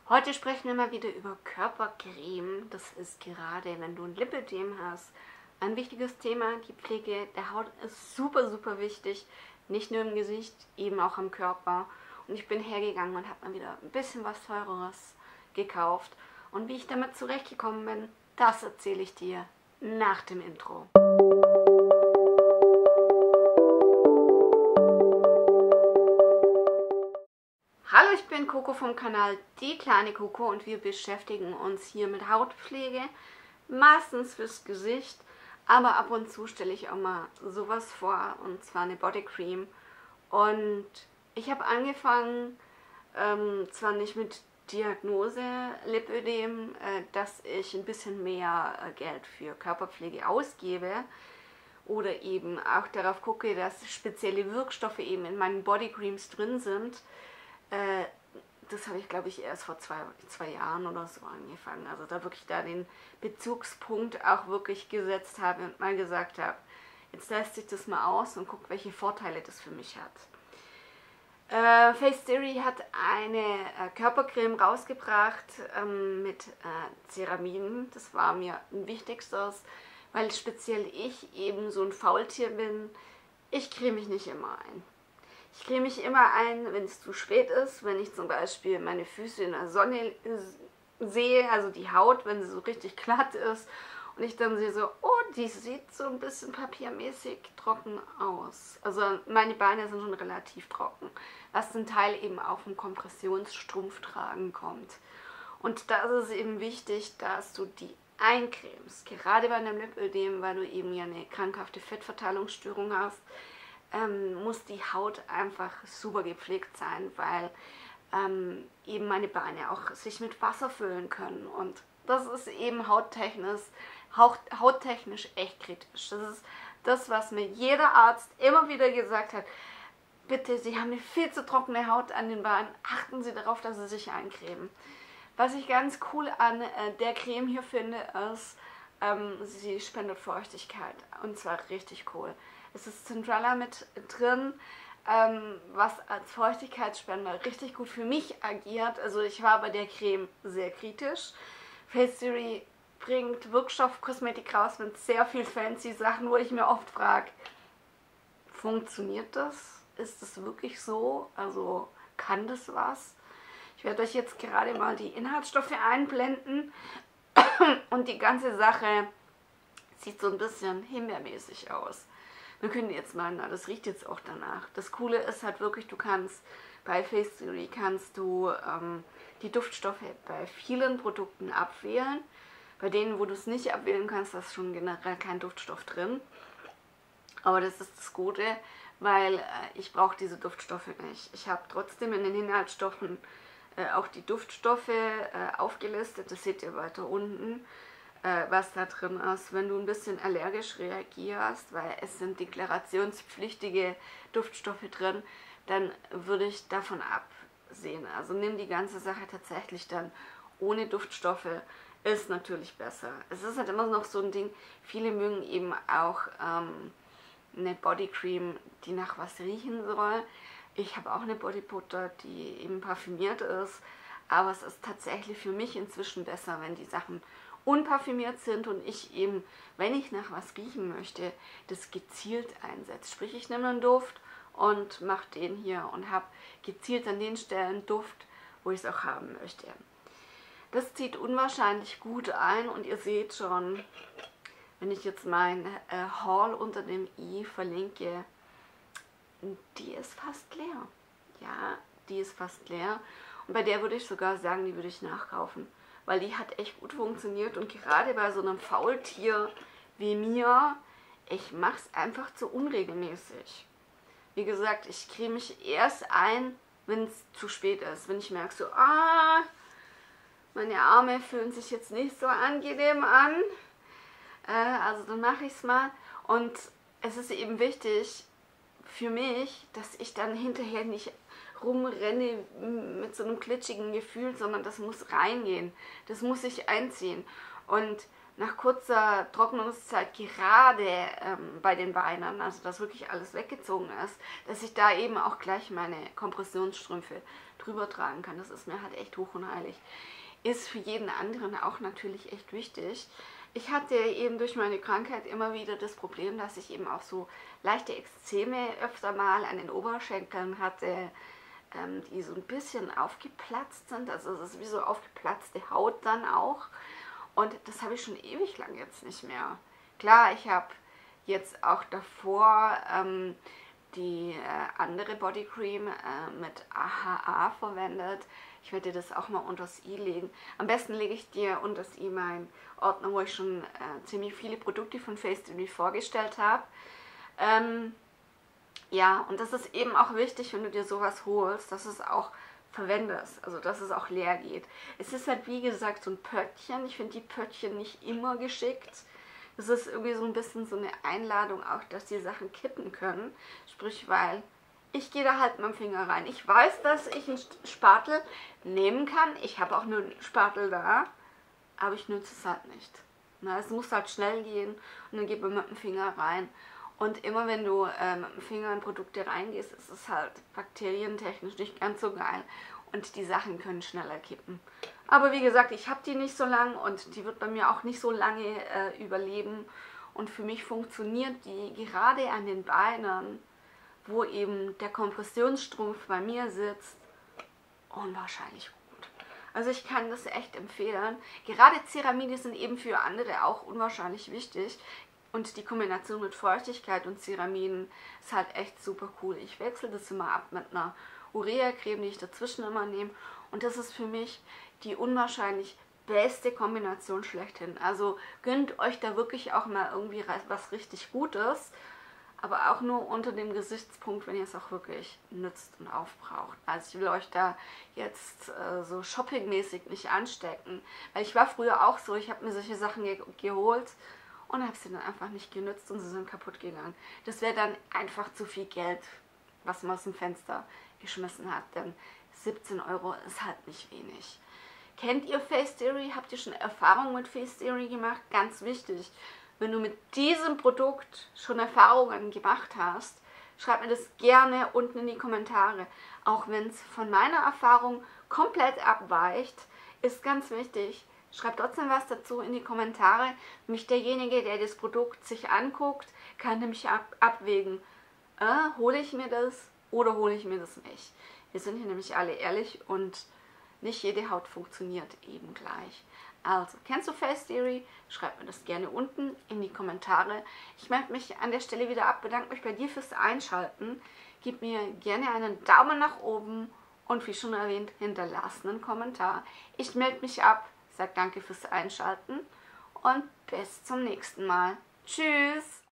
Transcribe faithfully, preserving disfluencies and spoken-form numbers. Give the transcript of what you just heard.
Heute sprechen wir mal wieder über Körpercreme. Das ist gerade, wenn du ein Lipödem hast, ein wichtiges Thema. Die Pflege der Haut ist super, super wichtig. Nicht nur im Gesicht, eben auch am Körper. Und ich bin hergegangen und habe mal wieder ein bisschen was Teureres gekauft. Und wie ich damit zurechtgekommen bin, das erzähle ich dir nach dem Intro. Hallo, ich bin Coco vom Kanal Die kleine Coco und wir beschäftigen uns hier mit Hautpflege, meistens fürs Gesicht, aber ab und zu stelle ich auch mal sowas vor, und zwar eine Bodycreme. Und ich habe angefangen, ähm, zwar nicht mit Diagnose Lipödem, äh, dass ich ein bisschen mehr äh, Geld für Körperpflege ausgebe oder eben auch darauf gucke, dass spezielle Wirkstoffe eben in meinen Bodycremes drin sind. Äh, das habe ich, glaube ich, erst vor zwei, zwei Jahren oder so angefangen. Also da wirklich da den Bezugspunkt auch wirklich gesetzt habe und mal gesagt habe, jetzt teste ich das mal aus und gucke, welche Vorteile das für mich hat. Äh, Face Theory hat eine äh, Körpercreme rausgebracht ähm, mit äh, Ceramiden. Das war mir ein wichtigstes, weil speziell ich eben so ein Faultier bin. Ich creme mich nicht immer ein. Ich creme mich immer ein, wenn es zu spät ist, wenn ich zum Beispiel meine Füße in der Sonne sehe, also die Haut, wenn sie so richtig glatt ist und ich dann sehe so, oh, die sieht so ein bisschen papiermäßig trocken aus. Also meine Beine sind schon relativ trocken, was zum Teil eben auch vom Kompressionsstrumpftragen kommt. Und da ist es eben wichtig, dass du die eincremst, gerade bei einem Lipödem, weil du eben ja eine krankhafte Fettverteilungsstörung hast. Ähm, muss die Haut einfach super gepflegt sein, weil ähm, eben meine Beine auch sich mit Wasser füllen können. Und das ist eben hauttechnisch, haut, hauttechnisch echt kritisch. Das ist das, was mir jeder Arzt immer wieder gesagt hat. Bitte, Sie haben eine viel zu trockene Haut an den Beinen. Achten Sie darauf, dass Sie sich eincremen. Was ich ganz cool an äh, der Creme hier finde, ist, ähm, sie spendet Feuchtigkeit. Und zwar richtig cool. Es ist Centrella mit drin, ähm, was als Feuchtigkeitsspender richtig gut für mich agiert. Also ich war bei der Creme sehr kritisch. Face Theory bringt Wirkstoffkosmetik raus mit sehr viel fancy Sachen, wo ich mir oft frage, funktioniert das? Ist das wirklich so? Also kann das was? Ich werde euch jetzt gerade mal die Inhaltsstoffe einblenden und die ganze Sache sieht so ein bisschen himbeermäßig aus. Wir können jetzt mal, na, das riecht jetzt auch danach. Das Coole ist halt wirklich, du kannst bei Face Theory kannst du ähm, die Duftstoffe bei vielen Produkten abwählen. Bei denen, wo du es nicht abwählen kannst, da ist schon generell kein Duftstoff drin. Aber das ist das Gute, weil äh, ich brauche diese Duftstoffe nicht. Ich habe trotzdem in den Inhaltsstoffen äh, auch die Duftstoffe äh, aufgelistet. Das seht ihr weiter unten, was da drin ist. Wenn du ein bisschen allergisch reagierst, weil es sind deklarationspflichtige Duftstoffe drin, dann würde ich davon absehen. Also nimm die ganze Sache tatsächlich dann ohne Duftstoffe, ist natürlich besser. Es ist halt immer noch so ein Ding, viele mögen eben auch ähm, eine Bodycreme, die nach was riechen soll. Ich habe auch eine Bodybutter, die eben parfümiert ist, aber es ist tatsächlich für mich inzwischen besser, wenn die Sachen unparfümiert sind und ich eben, wenn ich nach was riechen möchte, das gezielt einsetze. Sprich, ich nehme einen Duft und mache den hier und habe gezielt an den Stellen Duft, wo ich es auch haben möchte. Das zieht unwahrscheinlich gut ein und ihr seht schon, wenn ich jetzt mein äh, Haul unter dem i verlinke, die ist fast leer. Ja, die ist fast leer. Und bei der würde ich sogar sagen, die würde ich nachkaufen. Weil die hat echt gut funktioniert und gerade bei so einem Faultier wie mir, ich mache es einfach zu unregelmäßig. Wie gesagt, ich creme mich erst ein, wenn es zu spät ist. Wenn ich merke so, ah, meine Arme fühlen sich jetzt nicht so angenehm an. Äh, also dann mache ich es mal. Und es ist eben wichtig für mich, dass ich dann hinterher nicht rumrenne mit so einem glitschigen Gefühl, sondern das muss reingehen, das muss sich einziehen. Und nach kurzer Trocknungszeit gerade ähm, bei den Beinen, also dass wirklich alles weggezogen ist, dass ich da eben auch gleich meine Kompressionsstrümpfe drüber tragen kann. Das ist mir halt echt hoch und heilig. Ist für jeden anderen auch natürlich echt wichtig. Ich hatte eben durch meine Krankheit immer wieder das Problem, dass ich eben auch so leichte Ekzeme öfter mal an den Oberschenkeln hatte, ähm, die so ein bisschen aufgeplatzt sind. Also es ist wie so aufgeplatzte Haut dann auch. Und das habe ich schon ewig lang jetzt nicht mehr. Klar, ich habe jetzt auch davor ähm, die äh, andere Bodycream äh, mit A H A verwendet. Ich werde dir das auch mal unters i legen. Am besten lege ich dir unters i meinen Ordner, wo ich schon äh, ziemlich viele Produkte von Face Theory vorgestellt habe. Ähm, ja, und das ist eben auch wichtig, wenn du dir sowas holst, dass es auch verwendest, also dass es auch leer geht. Es ist halt wie gesagt so ein Pöttchen. Ich finde die Pöttchen nicht immer geschickt. Das ist irgendwie so ein bisschen so eine Einladung auch, dass die Sachen kippen können. Sprich, weil ich gehe da halt mit dem Finger rein. Ich weiß, dass ich einen Spatel nehmen kann. Ich habe auch nur einen Spatel da, aber ich nutze es halt nicht. Na, es muss halt schnell gehen und dann geht man mit dem Finger rein. Und immer wenn du äh, mit dem Finger in Produkte reingehst, ist es halt bakterientechnisch nicht ganz so geil. Und die Sachen können schneller kippen. Aber wie gesagt, ich habe die nicht so lange und die wird bei mir auch nicht so lange äh, überleben. Und für mich funktioniert die gerade an den Beinen, wo eben der Kompressionsstrumpf bei mir sitzt, unwahrscheinlich gut. Also ich kann das echt empfehlen. Gerade Ceramide sind eben für andere auch unwahrscheinlich wichtig. Und die Kombination mit Feuchtigkeit und Ceramiden ist halt echt super cool. Ich wechsle das immer ab mit einer Urea-Creme, die ich dazwischen immer nehme. Und das ist für mich die unwahrscheinlich beste Kombination schlechthin. Also gönnt euch da wirklich auch mal irgendwie was richtig Gutes. Aber auch nur unter dem Gesichtspunkt, wenn ihr es auch wirklich nützt und aufbraucht. Also ich will euch da jetzt äh, so shoppingmäßig nicht anstecken. Weil ich war früher auch so, ich habe mir solche Sachen ge geholt und habe sie dann einfach nicht genutzt und sie sind kaputt gegangen. Das wäre dann einfach zu viel Geld, was man aus dem Fenster geschmissen hat, denn siebzehn Euro ist halt nicht wenig. Kennt ihr Face Theory? Habt ihr schon Erfahrungen mit Face Theory gemacht? Ganz wichtig, wenn du mit diesem Produkt schon Erfahrungen gemacht hast, schreib mir das gerne unten in die Kommentare. Auch wenn es von meiner Erfahrung komplett abweicht, ist ganz wichtig. Schreibt trotzdem was dazu in die Kommentare. Nämlich derjenige, der das Produkt sich anguckt, kann nämlich ab abwägen, äh, hole ich mir das oder hole ich mir das nicht. Wir sind hier nämlich alle ehrlich und nicht jede Haut funktioniert eben gleich. Also, kennst du Face Theory? Schreib mir das gerne unten in die Kommentare. Ich melde mich an der Stelle wieder ab, bedanke mich bei dir fürs Einschalten. Gib mir gerne einen Daumen nach oben und wie schon erwähnt, hinterlass einen Kommentar. Ich melde mich ab. Sag danke fürs Einschalten und bis zum nächsten Mal. Tschüss!